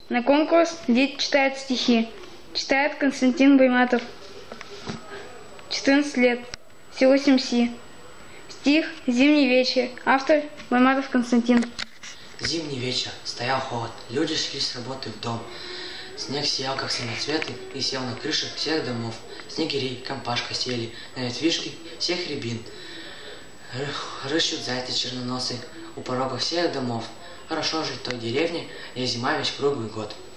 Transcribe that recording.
На конкурс дети читают стихи. Читает Константин Байматов. 14 лет. Село Семси. Стих «Зимний вечер». Автор Байматов Константин. Зимний вечер, стоял холод, люди шли с работы в дом. Снег сиял, как самоцветы, и сел на крышах всех домов. Снегири, компашка сели, на ветвишки всех рябин. Рыщут зайцы черноносы у порога всех домов. Хорошо жить в той деревне, где зима весь круглый год.